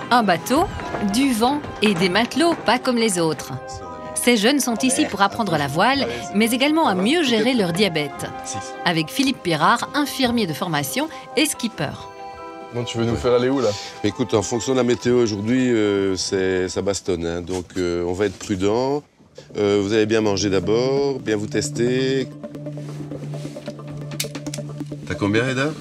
Un bateau, du vent et des matelots pas comme les autres. Ces jeunes sont ici pour apprendre la voile, mais également à mieux gérer leur diabète. Avec Philippe Pirard, infirmier de formation et skipper. Bon, tu veux nous faire aller où, là? Écoute, en fonction de la météo aujourd'hui, ça bastonne. Hein. Donc, on va être prudent. Vous allez bien manger d'abord, bien vous tester. T'as combien, Eda?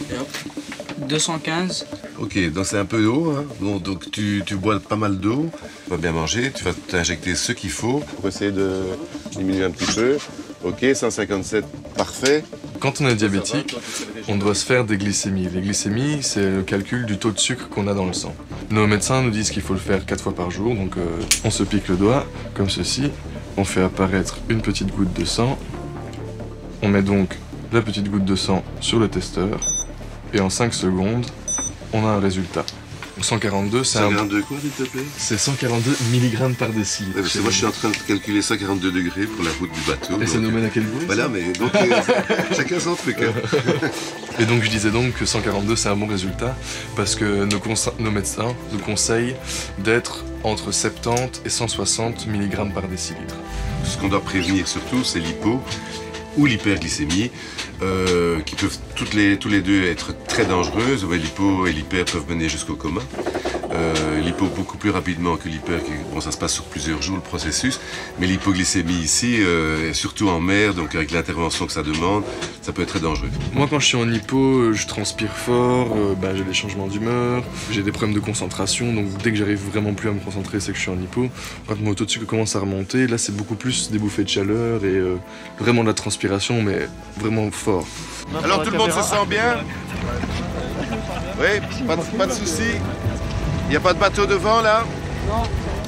215. Ok, donc c'est un peu d'eau. Hein. Bon, donc tu bois pas mal d'eau. Tu vas bien manger, tu vas t'injecter ce qu'il faut pour essayer de diminuer un petit peu. Ok, 157, parfait. Quand on est diabétique, on doit se faire des glycémies. Les glycémies, c'est le calcul du taux de sucre qu'on a dans le sang. Nos médecins nous disent qu'il faut le faire 4 fois par jour, donc on se pique le doigt, comme ceci. On fait apparaître une petite goutte de sang. On met donc la petite goutte de sang sur le testeur. Et en 5 secondes, on a un résultat. 142, c'est 142 quoi, s'il te plaît? C'est 142 mg par décilitre. Ouais, parce que moi, je suis en train de calculer 142 degrés pour la route du bateau. Et ça nous mène à quel bruit? Voilà, mais donc, chacun son truc. Hein. Et donc, je disais donc que 142, c'est un bon résultat, parce que nos médecins nous conseillent d'être entre 70 et 160 mg par décilitre. Ce qu'on doit prévenir surtout, c'est l'hypo ou l'hyperglycémie, qui peuvent tous les deux être très dangereuses. Ouais, l'hypo et l'hyper peuvent mener jusqu'au coma. L'hypo beaucoup plus rapidement que l'hyper, bon, ça se passe sur plusieurs jours le processus, mais l'hypoglycémie ici, surtout en mer, donc avec l'intervention que ça demande, ça peut être très dangereux. Moi, quand je suis en hypo, je transpire fort, j'ai des changements d'humeur, j'ai des problèmes de concentration, donc dès que j'arrive vraiment plus à me concentrer, c'est que je suis en hypo. Quand mon taux de sucre commence à remonter, là c'est beaucoup plus des bouffées de chaleur et vraiment de la transpiration, mais vraiment fort. Alors tout le monde se sent bien? Oui, pas de soucis. Il n'y a pas de bateau devant là? Non.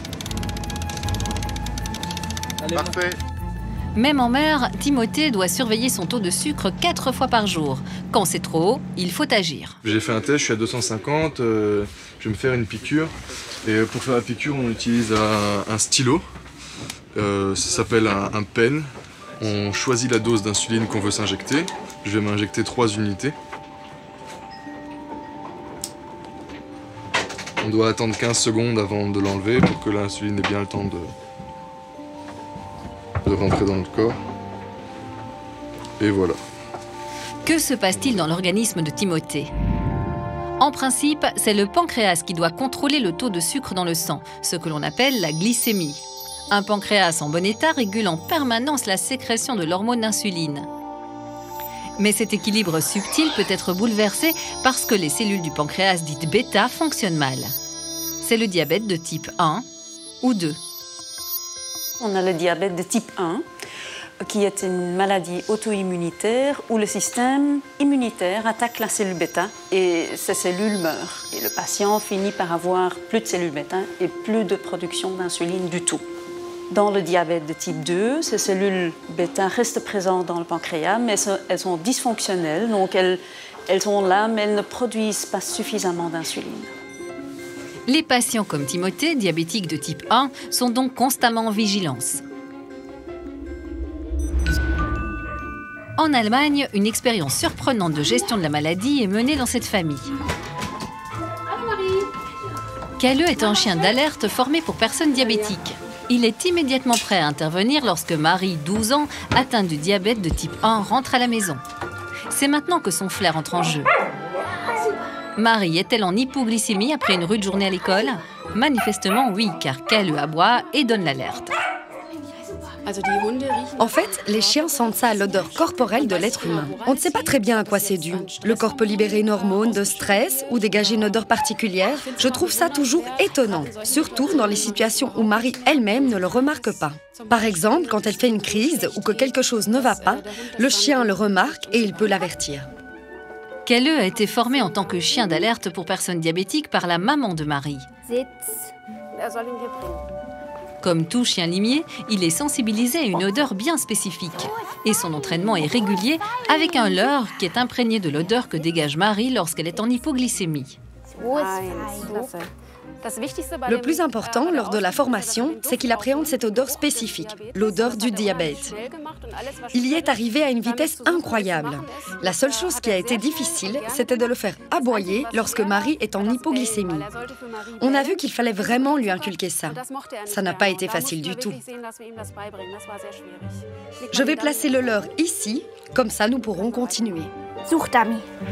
Allez, parfait. Même en mer, Timothée doit surveiller son taux de sucre 4 fois par jour. Quand c'est trop haut, il faut agir. J'ai fait un test, je suis à 250, je vais me faire une piqûre. Et pour faire la piqûre, on utilise un stylo. Ça s'appelle un pen. On choisit la dose d'insuline qu'on veut s'injecter. Je vais m'injecter 3 unités. On doit attendre 15 secondes avant de l'enlever pour que l'insuline ait bien le temps de rentrer dans le corps. Et voilà. Que se passe-t-il dans l'organisme de Timothée? En principe, c'est le pancréas qui doit contrôler le taux de sucre dans le sang, ce que l'on appelle la glycémie. Un pancréas en bon état régule en permanence la sécrétion de l'hormone insuline. Mais cet équilibre subtil peut être bouleversé parce que les cellules du pancréas dites bêta fonctionnent mal. C'est le diabète de type 1 ou 2. On a le diabète de type 1, qui est une maladie auto-immunitaire où le système immunitaire attaque la cellule bêta et ces cellules meurent. Et le patient finit par avoir plus de cellules bêta et plus de production d'insuline du tout. Dans le diabète de type 2, ces cellules bêta restent présentes dans le pancréas, mais elles sont dysfonctionnelles, donc elles sont là, mais elles ne produisent pas suffisamment d'insuline. Les patients comme Timothée, diabétiques de type 1, sont donc constamment en vigilance. En Allemagne, une expérience surprenante de gestion de la maladie est menée dans cette famille. Kalle est un chien d'alerte formé pour personnes diabétiques. Il est immédiatement prêt à intervenir lorsque Marie, 12 ans, atteinte du diabète de type 1, rentre à la maison. C'est maintenant que son flair entre en jeu. Marie est-elle en hypoglycémie après une rude journée à l'école? Manifestement oui, car Kalle aboie et donne l'alerte. En fait, les chiens sentent ça à l'odeur corporelle de l'être humain. On ne sait pas très bien à quoi c'est dû. Le corps peut libérer une hormone de stress ou dégager une odeur particulière. Je trouve ça toujours étonnant, surtout dans les situations où Marie elle-même ne le remarque pas. Par exemple, quand elle fait une crise ou que quelque chose ne va pas, le chien le remarque et il peut l'avertir. Kalle a été formé en tant que chien d'alerte pour personnes diabétiques par la maman de Marie. Comme tout chien limier, il est sensibilisé à une odeur bien spécifique. Et son entraînement est régulier avec un leurre qui est imprégné de l'odeur que dégage Marie lorsqu'elle est en hypoglycémie. Le plus important lors de la formation, c'est qu'il appréhende cette odeur spécifique, l'odeur du diabète. Il y est arrivé à une vitesse incroyable. La seule chose qui a été difficile, c'était de le faire aboyer lorsque Marie est en hypoglycémie. On a vu qu'il fallait vraiment lui inculquer ça. Ça n'a pas été facile du tout. Je vais placer le leur ici, comme ça nous pourrons continuer. Such Dummy.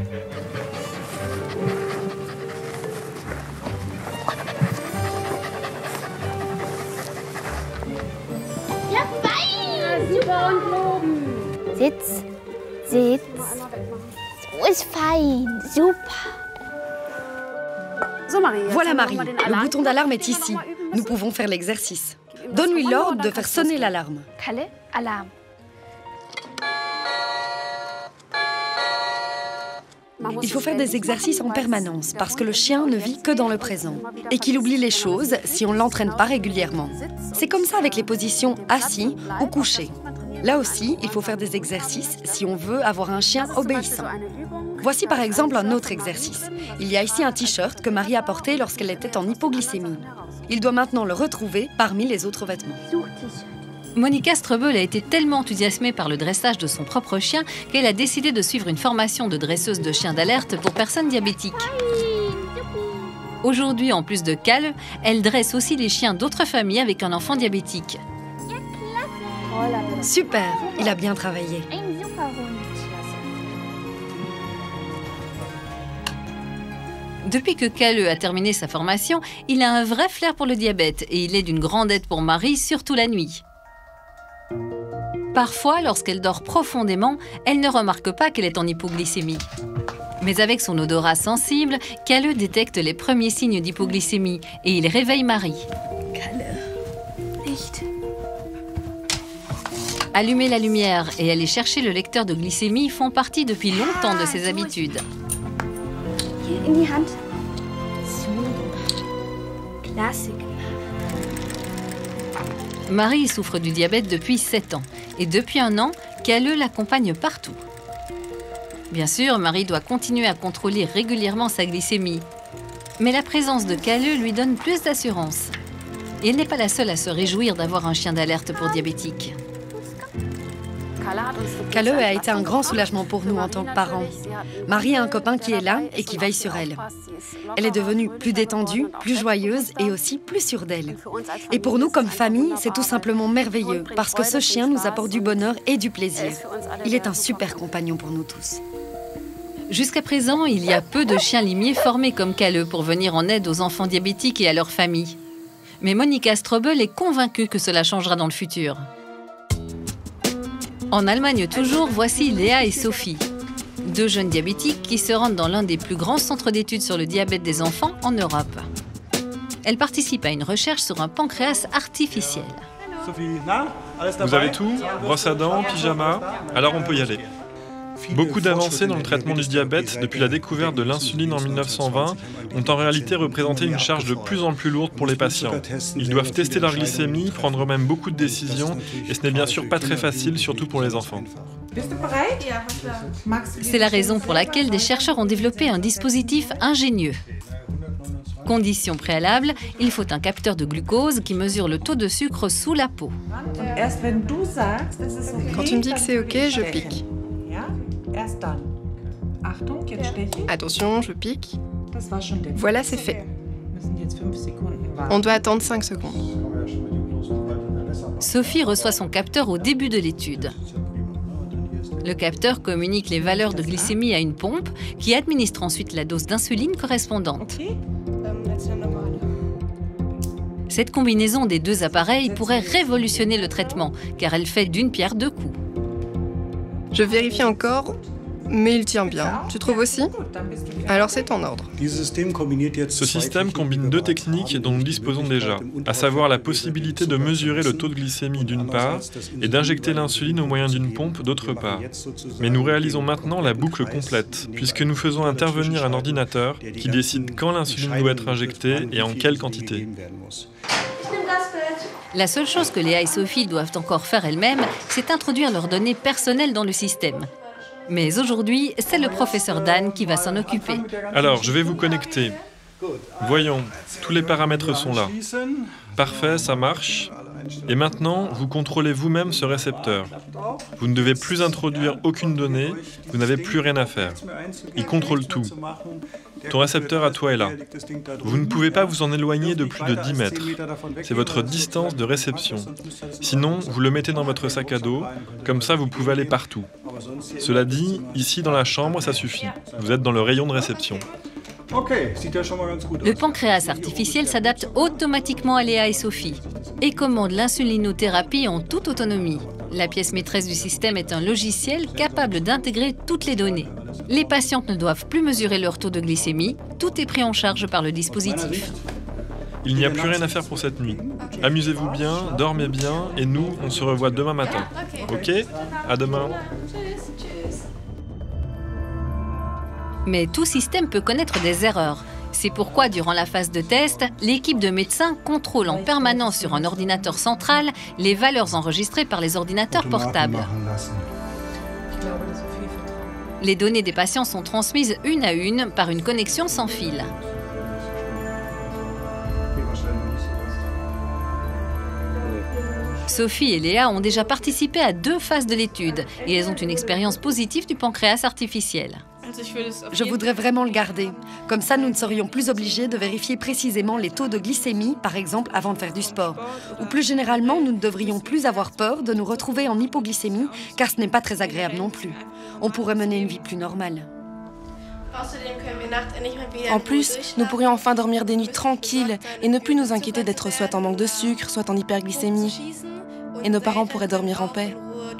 Sitz, sitz. So ist fein, super. Voilà Marie, le bouton d'alarme est ici. Nous pouvons faire l'exercice. Donne-lui l'ordre de faire sonner l'alarme. Kalle, Alarm. Il faut faire des exercices en permanence parce que le chien ne vit que dans le présent et qu'il oublie les choses si on ne l'entraîne pas régulièrement. C'est comme ça avec les positions assis ou couché. Là aussi, il faut faire des exercices si on veut avoir un chien obéissant. Voici par exemple un autre exercice. Il y a ici un t-shirt que Marie a porté lorsqu'elle était en hypoglycémie. Il doit maintenant le retrouver parmi les autres vêtements. Monica Strobel a été tellement enthousiasmée par le dressage de son propre chien qu'elle a décidé de suivre une formation de dresseuse de chiens d'alerte pour personnes diabétiques. Aujourd'hui, en plus de Kalle, elle dresse aussi les chiens d'autres familles avec un enfant diabétique. Super, il a bien travaillé. Depuis que Kalle a terminé sa formation, il a un vrai flair pour le diabète et il est d'une grande aide pour Marie, surtout la nuit. Parfois, lorsqu'elle dort profondément, elle ne remarque pas qu'elle est en hypoglycémie. Mais avec son odorat sensible, Kalle détecte les premiers signes d'hypoglycémie et il réveille Marie. Allumer la lumière et aller chercher le lecteur de glycémie font partie depuis longtemps de ses habitudes. In die Hand. Klasse. Marie souffre du diabète depuis 7 ans et depuis un an, Kalle l'accompagne partout. Bien sûr, Marie doit continuer à contrôler régulièrement sa glycémie. Mais la présence de Kalle lui donne plus d'assurance. Et elle n'est pas la seule à se réjouir d'avoir un chien d'alerte pour diabétiques. Kalle a été un grand soulagement pour nous en tant que parents. Marie a un copain qui est là et qui veille sur elle. Elle est devenue plus détendue, plus joyeuse et aussi plus sûre d'elle. Et pour nous, comme famille, c'est tout simplement merveilleux parce que ce chien nous apporte du bonheur et du plaisir. Il est un super compagnon pour nous tous. Jusqu'à présent, il y a peu de chiens limiers formés comme Kalle pour venir en aide aux enfants diabétiques et à leurs familles. Mais Monica Strobel est convaincue que cela changera dans le futur. En Allemagne toujours, voici Léa et Sophie, 2 jeunes diabétiques qui se rendent dans l'un des plus grands centres d'études sur le diabète des enfants en Europe. Elles participent à une recherche sur un pancréas artificiel. Vous avez tout? Brosse à dents, pyjama? Alors on peut y aller. Beaucoup d'avancées dans le traitement du diabète depuis la découverte de l'insuline en 1920 ont en réalité représenté une charge de plus en plus lourde pour les patients. Ils doivent tester leur glycémie, prendre eux-mêmes beaucoup de décisions et ce n'est bien sûr pas très facile, surtout pour les enfants. C'est la raison pour laquelle des chercheurs ont développé un dispositif ingénieux. Condition préalable, il faut un capteur de glucose qui mesure le taux de sucre sous la peau. Quand tu me dis que c'est OK, je pique. Attention, je pique. Voilà, c'est fait. On doit attendre 5 secondes. Sophie reçoit son capteur au début de l'étude. Le capteur communique les valeurs de glycémie à une pompe qui administre ensuite la dose d'insuline correspondante. Cette combinaison des 2 appareils pourrait révolutionner le traitement car elle fait d'une pierre 2 coups. Je vérifie encore, mais il tient bien. Tu trouves aussi? Alors c'est en ordre. Ce système combine 2 techniques dont nous disposons déjà, à savoir la possibilité de mesurer le taux de glycémie d'une part et d'injecter l'insuline au moyen d'une pompe d'autre part. Mais nous réalisons maintenant la boucle complète, puisque nous faisons intervenir un ordinateur qui décide quand l'insuline doit être injectée et en quelle quantité. La seule chose que Léa et Sophie doivent encore faire elles-mêmes, c'est introduire leurs données personnelles dans le système. Mais aujourd'hui, c'est le professeur Dan qui va s'en occuper. Alors, je vais vous connecter. Voyons, tous les paramètres sont là. Parfait, ça marche. Et maintenant, vous contrôlez vous-même ce récepteur. Vous ne devez plus introduire aucune donnée, vous n'avez plus rien à faire. Il contrôle tout. Ton récepteur à toi est là. Vous ne pouvez pas vous en éloigner de plus de 10 mètres. C'est votre distance de réception. Sinon, vous le mettez dans votre sac à dos, comme ça vous pouvez aller partout. Cela dit, ici dans la chambre, ça suffit. Vous êtes dans le rayon de réception. Le pancréas artificiel s'adapte automatiquement à Léa et Sophie et commande l'insulinothérapie en toute autonomie. La pièce maîtresse du système est un logiciel capable d'intégrer toutes les données. Les patientes ne doivent plus mesurer leur taux de glycémie, tout est pris en charge par le dispositif. Il n'y a plus rien à faire pour cette nuit. Amusez-vous bien, dormez bien et nous, on se revoit demain matin. Ok? À demain. Mais tout système peut connaître des erreurs. C'est pourquoi, durant la phase de test, l'équipe de médecins contrôle en permanence sur un ordinateur central les valeurs enregistrées par les ordinateurs portables. Les données des patients sont transmises une à une par une connexion sans fil. Sophie et Léa ont déjà participé à 2 phases de l'étude et elles ont une expérience positive du pancréas artificiel. Je voudrais vraiment le garder. Comme ça, nous ne serions plus obligés de vérifier précisément les taux de glycémie, par exemple, avant de faire du sport. Ou plus généralement, nous ne devrions plus avoir peur de nous retrouver en hypoglycémie, car ce n'est pas très agréable non plus. On pourrait mener une vie plus normale. En plus, nous pourrions enfin dormir des nuits tranquilles et ne plus nous inquiéter d'être soit en manque de sucre, soit en hyperglycémie. Et nos parents pourraient dormir en paix.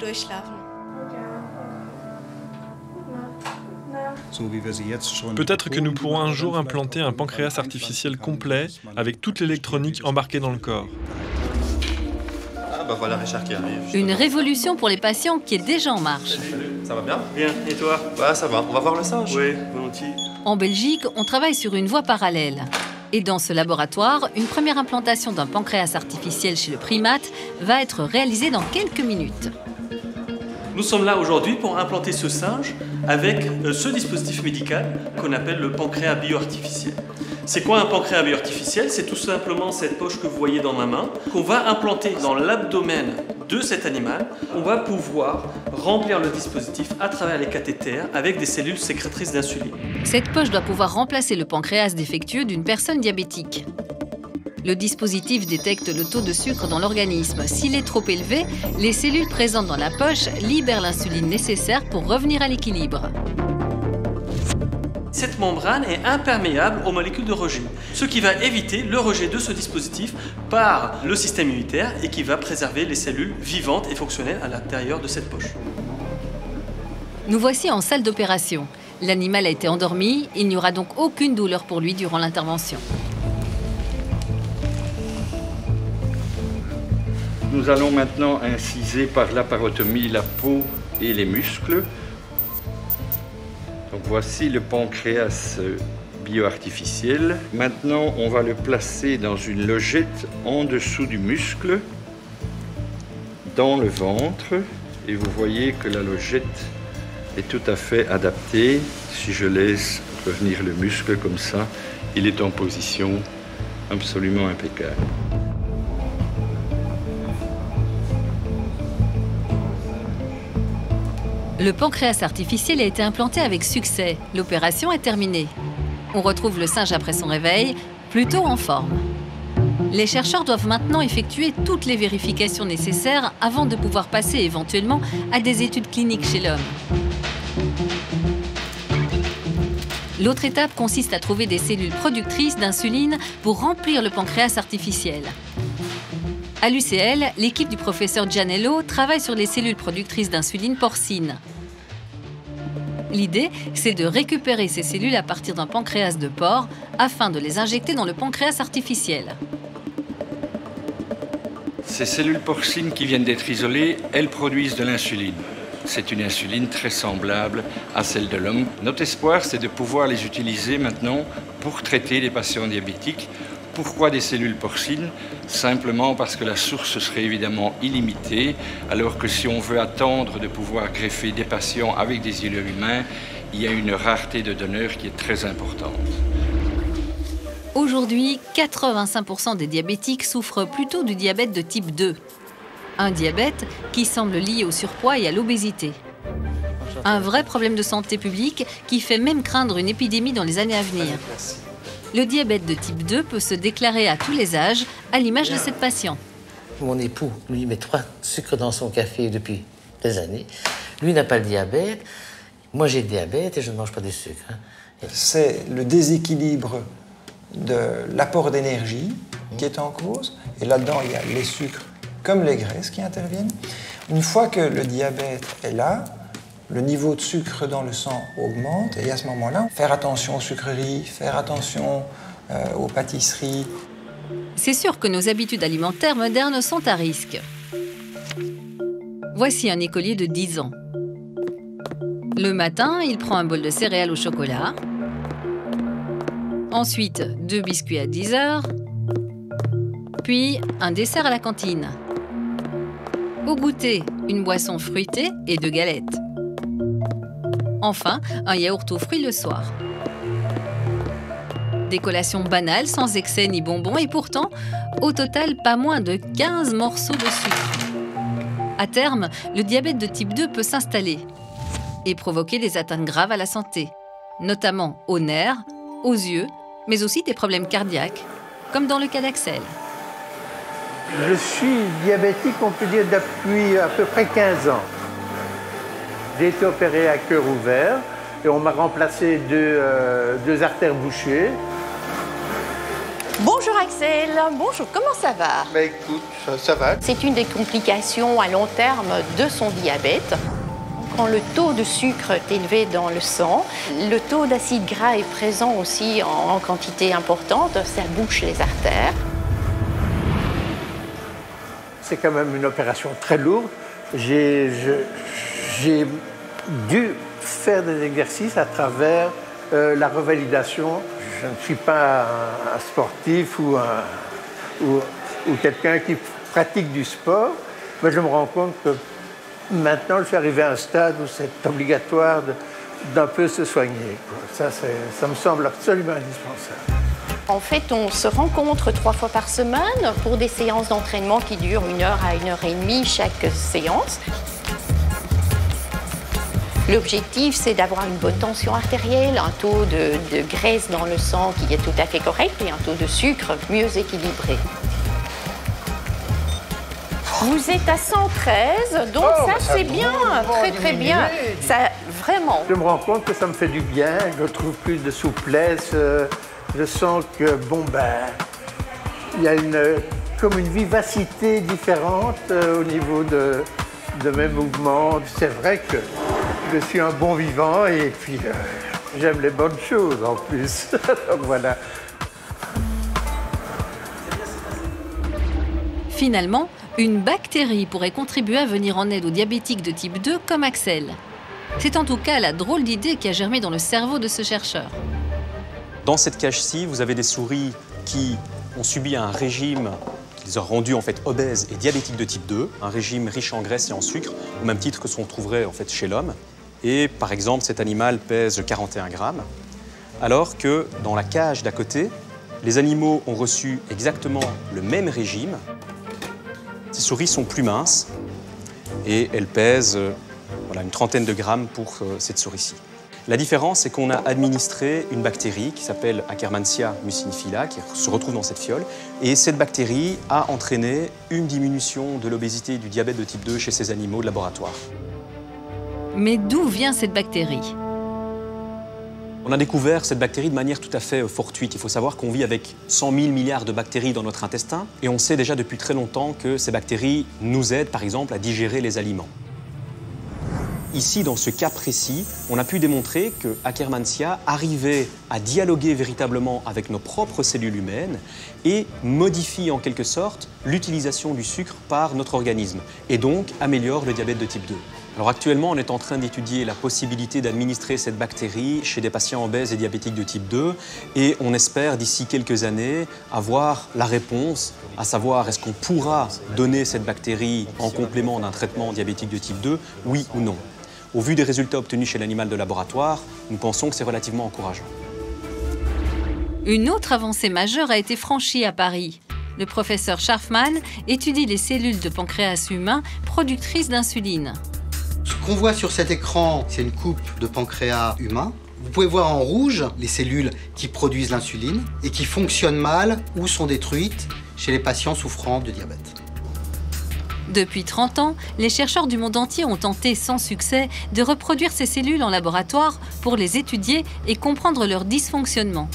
Peut-être que nous pourrons un jour implanter un pancréas artificiel complet avec toute l'électronique embarquée dans le corps. Ah bah voilà Richard qui arrive. Une révolution pour les patients qui est déjà en marche. Ça va bien? Bien, et toi? Bah ça va, on va voir le singe. Oui, volontiers. En Belgique, on travaille sur une voie parallèle. Et dans ce laboratoire, une première implantation d'un pancréas artificiel chez le primate va être réalisée dans quelques minutes. Nous sommes là aujourd'hui pour implanter ce singe avec ce dispositif médical qu'on appelle le pancréas bioartificiel. C'est quoi un pancréas bioartificiel? C'est tout simplement cette poche que vous voyez dans ma main qu'on va implanter dans l'abdomen de cet animal. On va pouvoir remplir le dispositif à travers les cathéters avec des cellules sécrétrices d'insuline. Cette poche doit pouvoir remplacer le pancréas défectueux d'une personne diabétique. Le dispositif détecte le taux de sucre dans l'organisme. S'il est trop élevé, les cellules présentes dans la poche libèrent l'insuline nécessaire pour revenir à l'équilibre. Cette membrane est imperméable aux molécules de rejet, ce qui va éviter le rejet de ce dispositif par le système immunitaire et qui va préserver les cellules vivantes et fonctionnelles à l'intérieur de cette poche. Nous voici en salle d'opération. L'animal a été endormi, il n'y aura donc aucune douleur pour lui durant l'intervention. Nous allons maintenant inciser par laparotomie la peau et les muscles. Donc voici le pancréas bioartificiel. Maintenant, on va le placer dans une logette en dessous du muscle, dans le ventre. Et vous voyez que la logette est tout à fait adaptée. Si je laisse revenir le muscle comme ça, il est en position absolument impeccable. Le pancréas artificiel a été implanté avec succès. L'opération est terminée. On retrouve le singe après son réveil, plutôt en forme. Les chercheurs doivent maintenant effectuer toutes les vérifications nécessaires avant de pouvoir passer éventuellement à des études cliniques chez l'homme. L'autre étape consiste à trouver des cellules productrices d'insuline pour remplir le pancréas artificiel. À l'UCL, l'équipe du professeur Gianello travaille sur les cellules productrices d'insuline porcine. L'idée, c'est de récupérer ces cellules à partir d'un pancréas de porc afin de les injecter dans le pancréas artificiel. Ces cellules porcines qui viennent d'être isolées, elles produisent de l'insuline. C'est une insuline très semblable à celle de l'homme. Notre espoir, c'est de pouvoir les utiliser maintenant pour traiter les patients diabétiques. Pourquoi des cellules porcines? Simplement parce que la source serait évidemment illimitée, alors que si on veut attendre de pouvoir greffer des patients avec des îlots humains, il y a une rareté de donneurs qui est très importante. Aujourd'hui, 85% des diabétiques souffrent plutôt du diabète de type 2. Un diabète qui semble lié au surpoids et à l'obésité. Un vrai problème de santé publique qui fait même craindre une épidémie dans les années à venir. Le diabète de type 2 peut se déclarer à tous les âges, à l'image de cette patiente. Mon époux, lui, met 3 sucres dans son café depuis des années. Lui n'a pas le diabète. Moi, j'ai le diabète et je ne mange pas de sucre. C'est le déséquilibre de l'apport d'énergie qui est en cause. Et là-dedans, il y a les sucres comme les graisses qui interviennent. Une fois que le diabète est là, le niveau de sucre dans le sang augmente. Et à ce moment-là, faire attention aux sucreries, faire attention aux pâtisseries. C'est sûr que nos habitudes alimentaires modernes sont à risque. Voici un écolier de 10 ans. Le matin, il prend un bol de céréales au chocolat. Ensuite, 2 biscuits à 10 heures. Puis, un dessert à la cantine. Au goûter, une boisson fruitée et 2 galettes. Enfin, un yaourt aux fruits le soir. Des collations banales, sans excès ni bonbons, et pourtant, au total, pas moins de 15 morceaux de sucre. À terme, le diabète de type 2 peut s'installer et provoquer des atteintes graves à la santé, notamment aux nerfs, aux yeux, mais aussi des problèmes cardiaques, comme dans le cas d'Axel. Je suis diabétique, on peut dire, depuis à peu près 15 ans. J'ai été opéré à cœur ouvert et on m'a remplacé 2 artères bouchées. Bonjour Axel, bonjour, comment ça va? Bah écoute, ça va. C'est une des complications à long terme de son diabète. Quand le taux de sucre est élevé dans le sang, le taux d'acide gras est présent aussi en quantité importante, ça bouche les artères. C'est quand même une opération très lourde. J'ai dû faire des exercices à travers la revalidation. Je ne suis pas un sportif ou quelqu'un qui pratique du sport, mais je me rends compte que maintenant, je suis arrivé à un stade où c'est obligatoire d'un peu se soigner. Ça me semble absolument indispensable. En fait, on se rencontre 3 fois par semaine pour des séances d'entraînement qui durent 1 heure à 1 heure et demie chaque séance. L'objectif, c'est d'avoir une bonne tension artérielle, un taux de graisse dans le sang qui est tout à fait correct et un taux de sucre mieux équilibré. Vous êtes à 113, donc ça c'est bien, très bien. Ça, vraiment. Je me rends compte que ça me fait du bien, je trouve plus de souplesse. Je sens que, il y a comme une vivacité différente au niveau de mes mouvements. C'est vrai que je suis un bon vivant et puis j'aime les bonnes choses en plus. Donc voilà. Finalement, une bactérie pourrait contribuer à venir en aide aux diabétiques de type 2 comme Axel. C'est en tout cas la drôle d'idée qui a germé dans le cerveau de ce chercheur. Dans cette cage-ci, vous avez des souris qui ont subi un régime qui les a rendues en fait obèses et diabétiques de type 2, un régime riche en graisse et en sucre, au même titre que ce qu'on trouverait en fait chez l'homme. Et par exemple, cet animal pèse 41 grammes, alors que dans la cage d'à côté, les animaux ont reçu exactement le même régime. Ces souris sont plus minces et elles pèsent une trentaine de grammes pour cette souris-ci. La différence, c'est qu'on a administré une bactérie qui s'appelle Akkermansia muciniphila, qui se retrouve dans cette fiole. Et cette bactérie a entraîné une diminution de l'obésité et du diabète de type 2 chez ces animaux de laboratoire. Mais d'où vient cette bactérie? On a découvert cette bactérie de manière tout à fait fortuite. Il faut savoir qu'on vit avec 100 000 milliards de bactéries dans notre intestin. Et on sait déjà depuis très longtemps que ces bactéries nous aident, par exemple, à digérer les aliments. Ici, dans ce cas précis, on a pu démontrer que Akkermansia arrivait à dialoguer véritablement avec nos propres cellules humaines et modifie en quelque sorte l'utilisation du sucre par notre organisme et donc améliore le diabète de type 2. Alors actuellement, on est en train d'étudier la possibilité d'administrer cette bactérie chez des patients obèses et diabétiques de type 2 et on espère d'ici quelques années avoir la réponse, à savoir est-ce qu'on pourra donner cette bactérie en complément d'un traitement diabétique de type 2, oui ou non. Au vu des résultats obtenus chez l'animal de laboratoire, nous pensons que c'est relativement encourageant. Une autre avancée majeure a été franchie à Paris. Le professeur Scharfmann étudie les cellules de pancréas humain productrices d'insuline. Ce qu'on voit sur cet écran, c'est une coupe de pancréas humain. Vous pouvez voir en rouge les cellules qui produisent l'insuline et qui fonctionnent mal ou sont détruites chez les patients souffrant de diabète. Depuis 30 ans, les chercheurs du monde entier ont tenté sans succès de reproduire ces cellules en laboratoire pour les étudier et comprendre leur dysfonctionnement.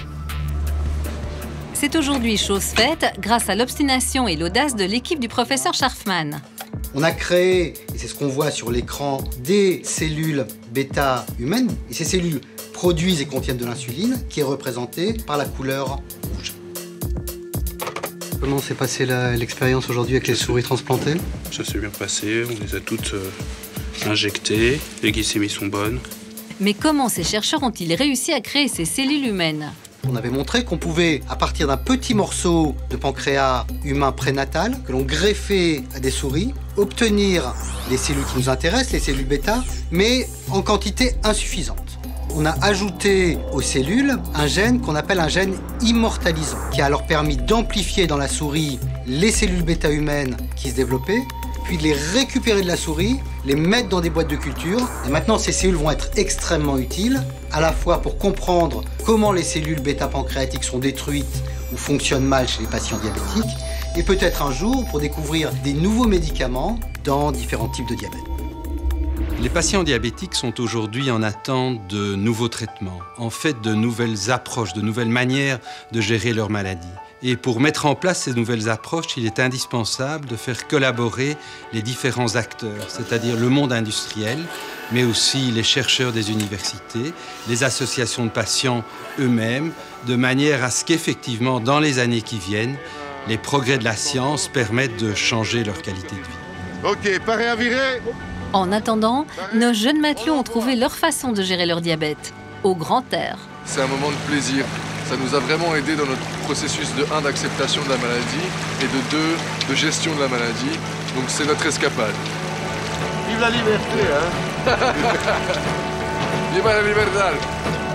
C'est aujourd'hui chose faite grâce à l'obstination et l'audace de l'équipe du professeur Scharfmann. On a créé, et c'est ce qu'on voit sur l'écran, des cellules bêta humaines. Et ces cellules produisent et contiennent de l'insuline qui est représentée par la couleur rouge. Comment s'est passée l'expérience aujourd'hui avec les souris transplantées? Ça s'est bien passé, on les a toutes injectées, les glycémies sont bonnes. Mais comment ces chercheurs ont-ils réussi à créer ces cellules humaines? On avait montré qu'on pouvait, à partir d'un petit morceau de pancréas humain prénatal, que l'on greffait à des souris, obtenir les cellules qui nous intéressent, les cellules bêta, mais en quantité insuffisante. On a ajouté aux cellules un gène qu'on appelle un gène immortalisant, qui a alors permis d'amplifier dans la souris les cellules bêta humaines qui se développaient, puis de les récupérer de la souris, les mettre dans des boîtes de culture. Et maintenant, ces cellules vont être extrêmement utiles, à la fois pour comprendre comment les cellules bêta-pancréatiques sont détruites ou fonctionnent mal chez les patients diabétiques, et peut-être un jour pour découvrir des nouveaux médicaments dans différents types de diabète. Les patients diabétiques sont aujourd'hui en attente de nouveaux traitements, en fait de nouvelles approches, de nouvelles manières de gérer leur maladie. Et pour mettre en place ces nouvelles approches, il est indispensable de faire collaborer les différents acteurs, c'est-à-dire le monde industriel, mais aussi les chercheurs des universités, les associations de patients eux-mêmes, de manière à ce qu'effectivement, dans les années qui viennent, les progrès de la science permettent de changer leur qualité de vie. Ok, paré à virer. En attendant, nos jeunes matelots ont trouvé leur façon de gérer leur diabète, au grand air. C'est un moment de plaisir. Ça nous a vraiment aidé dans notre processus de 1 d'acceptation de la maladie et de 2 de gestion de la maladie. Donc c'est notre escapade. Vive la liberté, hein. Viva la libertad.